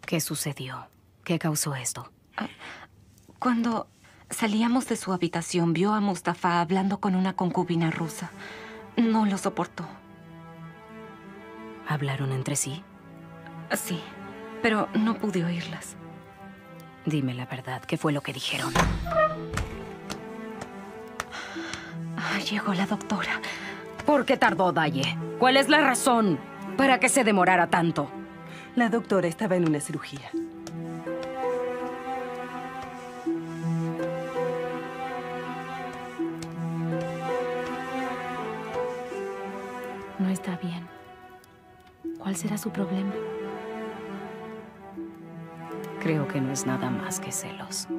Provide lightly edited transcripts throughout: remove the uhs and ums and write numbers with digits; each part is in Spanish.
¿Qué sucedió? ¿Qué causó esto? Cuando salíamos de su habitación, vio a Mustafa hablando con una concubina rusa. No lo soportó. ¿Hablaron entre sí? Sí, pero no pude oírlas. Dime la verdad, ¿qué fue lo que dijeron? Llegó la doctora. ¿Por qué tardó, Daye? ¿Cuál es la razón para que se demorara tanto? La doctora estaba en una cirugía. No está bien. ¿Cuál será su problema? Creo que no es nada más que celos.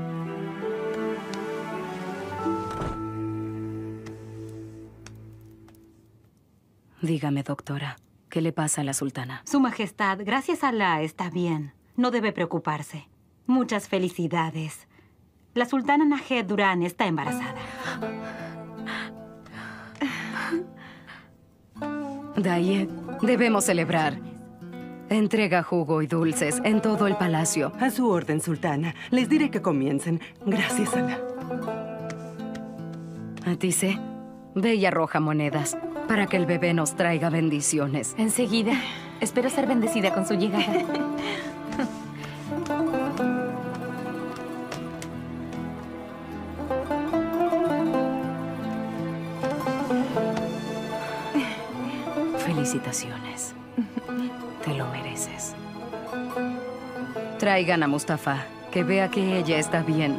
Dígame, doctora, ¿qué le pasa a la sultana? Su Majestad, gracias a Alá, está bien. No debe preocuparse. Muchas felicidades. La sultana Nahed Durán está embarazada. Daye, debemos celebrar. Entrega jugo y dulces en todo el palacio. A su orden, sultana. Les diré que comiencen. Gracias, Alá. Atice, ve y arroja monedas para que el bebé nos traiga bendiciones. Enseguida. Espero ser bendecida con su llegada. Felicitaciones. Te lo mereces. Traigan a Mustafa, que vea que ella está bien.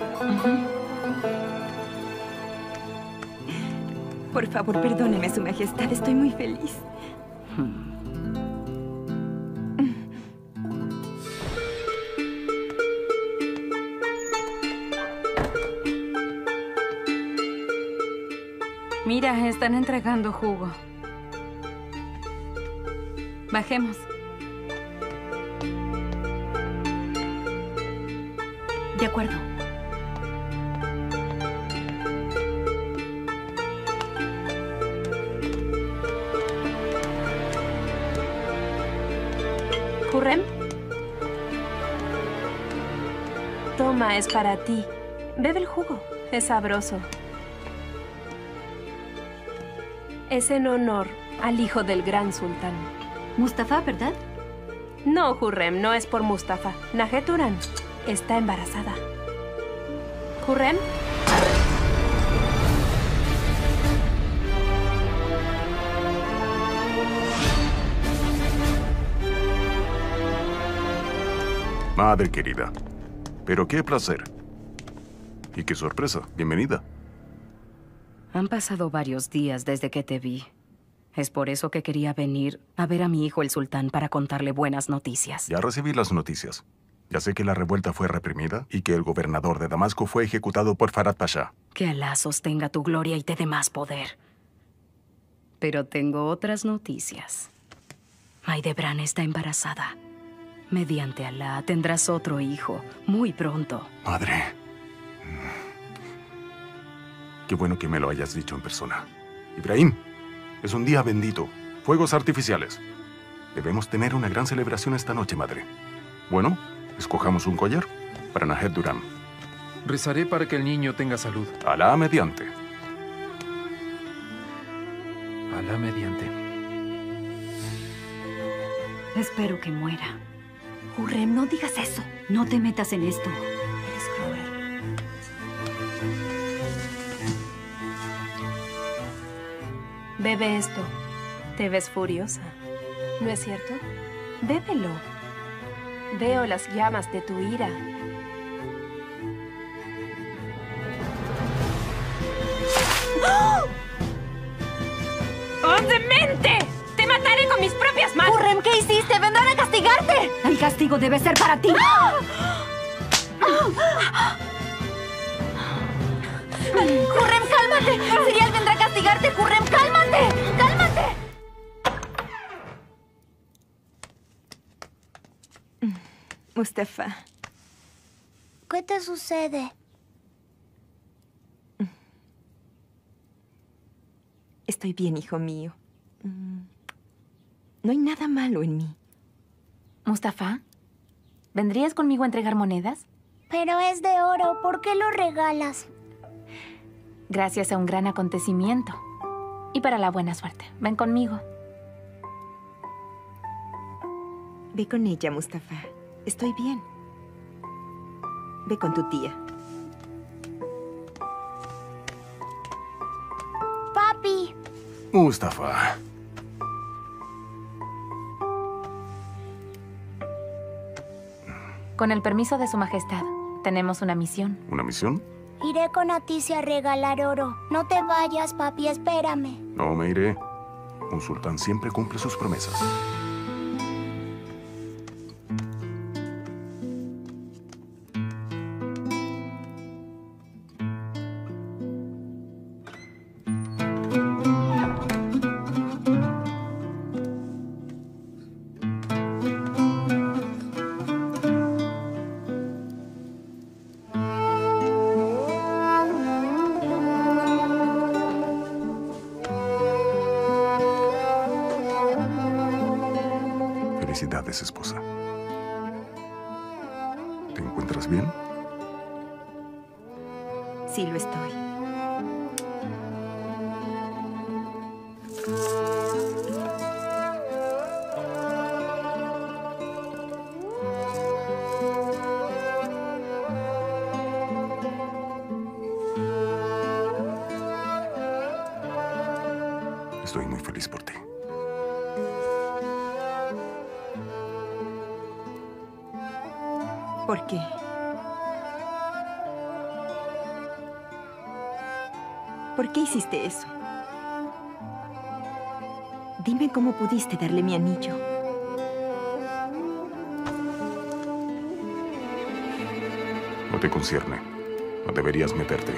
Por favor, perdóneme, Su Majestad. Estoy muy feliz. Mira, están entregando jugo. Bajemos. De acuerdo. ¿Khurrem? Toma, es para ti. Bebe el jugo. Es sabroso. Es en honor al hijo del gran sultán. Mustafa, ¿verdad? No, Khurrem, no es por Mustafa. Nahed Durán está embarazada. ¿Khurrem? Madre querida. Pero qué placer. Y qué sorpresa. Bienvenida. Han pasado varios días desde que te vi. Es por eso que quería venir a ver a mi hijo el sultán para contarle buenas noticias. Ya recibí las noticias. Ya sé que la revuelta fue reprimida y que el gobernador de Damasco fue ejecutado por Farad Pasha. Que Alá sostenga tu gloria y te dé más poder. Pero tengo otras noticias. Maidebran está embarazada. Mediante Alá tendrás otro hijo muy pronto. Madre. Qué bueno que me lo hayas dicho en persona. Ibrahim, es un día bendito. Fuegos artificiales. Debemos tener una gran celebración esta noche, madre. Bueno, escojamos un collar para Nahed Durán. Rezaré para que el niño tenga salud. Alá mediante. Alá mediante. Espero que muera. Khurrem, no digas eso. No te metas en esto. Eres cruel. Bebe esto. Te ves furiosa. ¿No es cierto? Bébelo. Veo las llamas de tu ira. ¡Oh, demente! ¡Te mataré con mis propias manos! Khurrem, ¿qué hiciste? ¡Vendrán a castigarte! El castigo debe ser para ti. Khurrem, cálmate. Sirial vendrá a castigarte. Khurrem, cálmate. ¡Cálmate! Mustafa. ¿Qué te sucede? Estoy bien, hijo mío. No hay nada malo en mí. Mustafa, ¿Vendrías conmigo a entregar monedas? Pero es de oro. ¿Por qué lo regalas? Gracias a un gran acontecimiento. Y para la buena suerte. Ven conmigo. Ve con ella, Mustafa. Estoy bien. Ve con tu tía. Papi. Mustafa. Con el permiso de Su Majestad, tenemos una misión. ¿Una misión? Iré con Atice a regalar oro. No te vayas, papi. Espérame. No me iré. Un sultán siempre cumple sus promesas. Felicidades, esposa. ¿Te encuentras bien? Sí, lo estoy. Estoy muy feliz por ti. ¿Por qué? ¿Por qué hiciste eso? Dime cómo pudiste darle mi anillo. No te concierne. No deberías meterte.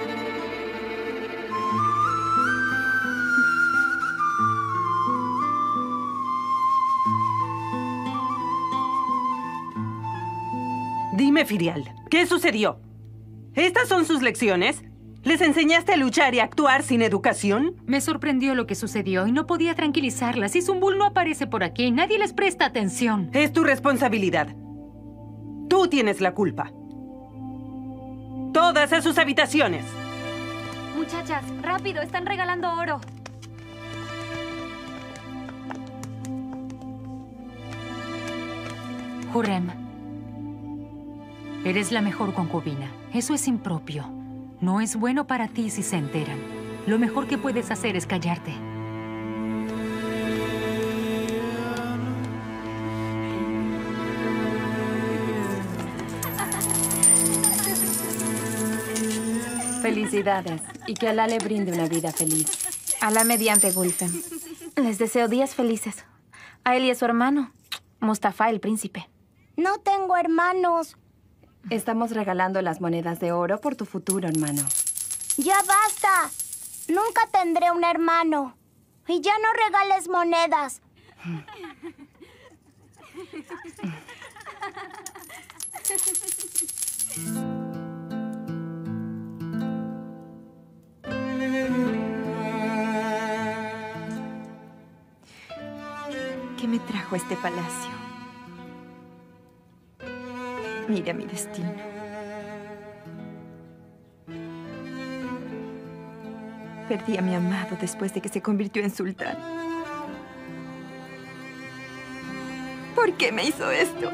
Dime, Firial, ¿qué sucedió? ¿Estas son sus lecciones? ¿Les enseñaste a luchar y a actuar sin educación? Me sorprendió lo que sucedió y no podía tranquilizarlas. Si Zumbul no aparece por aquí, nadie les presta atención. Es tu responsabilidad. Tú tienes la culpa. Todas a sus habitaciones. Muchachas, rápido, están regalando oro. Hurrem, eres la mejor concubina. Eso es impropio. No es bueno para ti si se enteran. Lo mejor que puedes hacer es callarte. Felicidades, y que Alá le brinde una vida feliz. Alá mediante, Gulfem. Les deseo días felices. A él y a su hermano, Mustafa, el príncipe. No tengo hermanos. Estamos regalando las monedas de oro por tu futuro, hermano. Ya basta. Nunca tendré un hermano. Y ya no regales monedas. ¿Qué me trajo a este palacio? Mira mi destino. Perdí a mi amado después de que se convirtió en sultán. ¿Por qué me hizo esto?